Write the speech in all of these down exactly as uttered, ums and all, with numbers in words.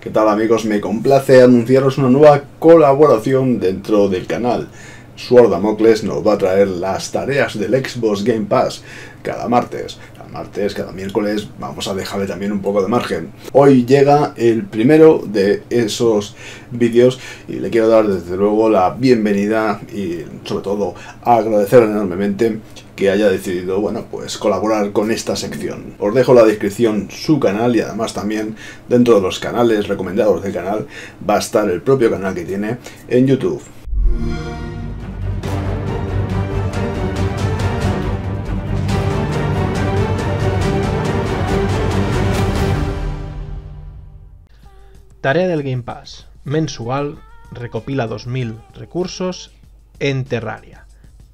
¿Qué tal, amigos? Me complace anunciaros una nueva colaboración dentro del canal. Sword Damocles nos va a traer las tareas del Xbox Game Pass cada martes. Cada martes, cada miércoles, vamos a dejarle también un poco de margen. Hoy llega el primero de esos vídeos y le quiero dar desde luego la bienvenida y sobre todo agradecer enormemente que haya decidido, bueno, pues colaborar con esta sección. Os dejo en la descripción su canal y además también dentro de los canales recomendados del canal va a estar el propio canal que tiene en YouTube. Tarea del Game Pass, mensual, recopila dos mil recursos en Terraria.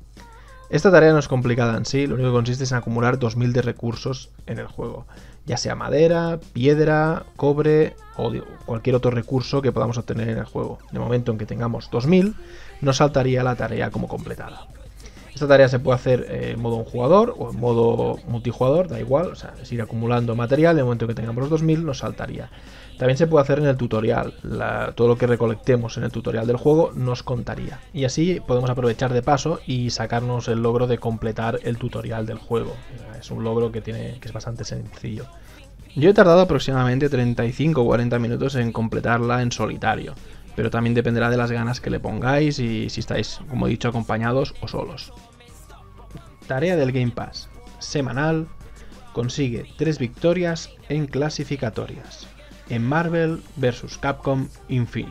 Esta tarea no es complicada en sí, lo único que consiste es en acumular dos mil de recursos en el juego, ya sea madera, piedra, cobre o cualquier otro recurso que podamos obtener en el juego. En el momento en que tengamos dos mil, nos saltaría la tarea como completada. Esta tarea se puede hacer en modo un jugador o en modo multijugador, da igual, o sea, es ir acumulando material. En el momento en que tengamos los dos mil nos saltaría. También se puede hacer en el tutorial, la, todo lo que recolectemos en el tutorial del juego nos contaría. Y así podemos aprovechar de paso y sacarnos el logro de completar el tutorial del juego. Es un logro que, tiene, que es bastante sencillo. Yo he tardado aproximadamente treinta y cinco o cuarenta minutos en completarla en solitario, pero también dependerá de las ganas que le pongáis y si estáis, como he dicho, acompañados o solos. Tarea del Game Pass, semanal, consigue tres victorias en clasificatorias en Marvel versus. Capcom Infinite.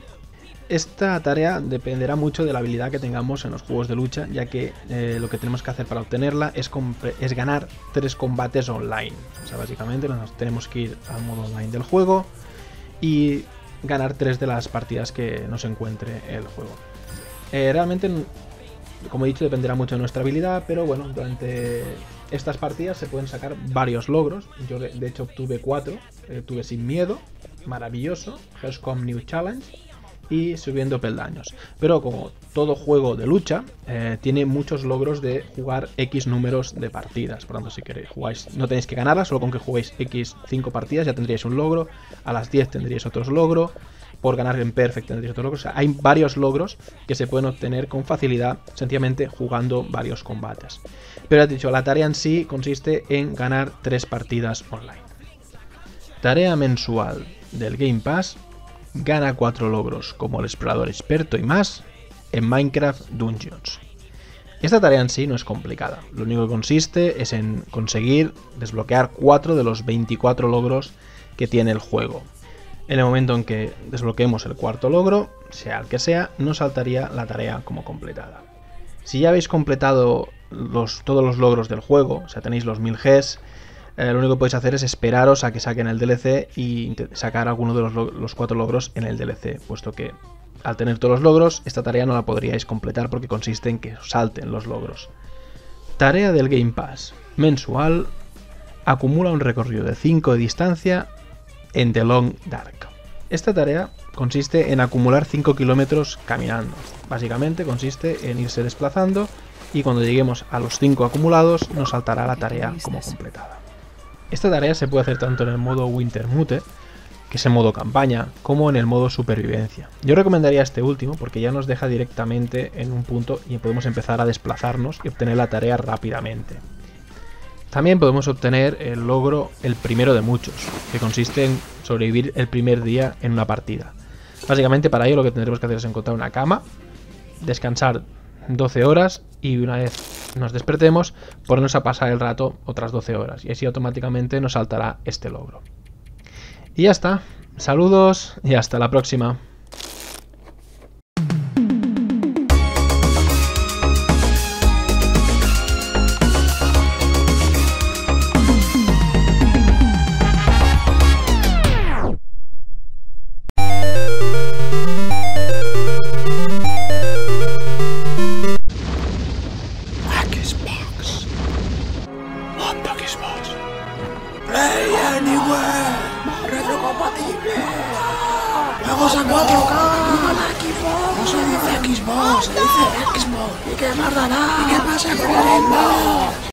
Esta tarea dependerá mucho de la habilidad que tengamos en los juegos de lucha, ya que eh, lo que tenemos que hacer para obtenerla es, es ganar tres combates online. O sea, básicamente nos tenemos que ir al modo online del juego y ganar tres de las partidas que nos encuentre el juego. Eh, realmente, como he dicho, dependerá mucho de nuestra habilidad, pero bueno, durante estas partidas se pueden sacar varios logros. Yo de, de hecho obtuve cuatro. Eh, tuve Sin Miedo, maravilloso, Hellscom New Challenge y Subiendo Peldaños. Pero como todo juego de lucha, eh, tiene muchos logros de jugar X números de partidas. Por tanto, si queréis jugáis, no tenéis que ganarlas, solo con que juguéis X cinco partidas ya tendríais un logro. A las diez tendríais otros logros. Por ganar en Perfect tendréis otros logros. O sea, hay varios logros que se pueden obtener con facilidad, sencillamente jugando varios combates. Pero, he dicho, la tarea en sí consiste en ganar tres partidas online. Tarea mensual del Game Pass, gana cuatro logros como el explorador experto y más en Minecraft Dungeons. Esta tarea en sí no es complicada, lo único que consiste es en conseguir desbloquear cuatro de los veinticuatro logros que tiene el juego. En el momento en que desbloqueemos el cuarto logro, sea el que sea, nos saltaría la tarea como completada. Si ya habéis completado los, todos los logros del juego, o sea, tenéis los mil Gs, eh, lo único que podéis hacer es esperaros a que saquen el D L C y sacar alguno de los, los cuatro logros en el D L C, puesto que al tener todos los logros, esta tarea no la podríais completar porque consiste en que os salten los logros. Tarea del Game Pass, mensual, acumula un recorrido de cinco de distancia en The Long Dark. Esta tarea consiste en acumular cinco kilómetros caminando. Básicamente consiste en irse desplazando y cuando lleguemos a los cinco acumulados nos saltará la tarea como completada. Esta tarea se puede hacer tanto en el modo Wintermute, que es el modo campaña, como en el modo supervivencia. Yo recomendaría este último porque ya nos deja directamente en un punto y podemos empezar a desplazarnos y obtener la tarea rápidamente. También podemos obtener el logro el primero de muchos, que consiste en sobrevivir el primer día en una partida. Básicamente para ello lo que tendremos que hacer es encontrar una cama, descansar doce horas y una vez nos despertemos ponernos a pasar el rato otras doce horas y así automáticamente nos saltará este logro. Y ya está, saludos y hasta la próxima. Play Anywhere, retrocompatible. Juegos a cuatro K. No se dice Xbox, se dice Xbox. ¿Y qué más dará? ¿Y qué pasa con el Xbox?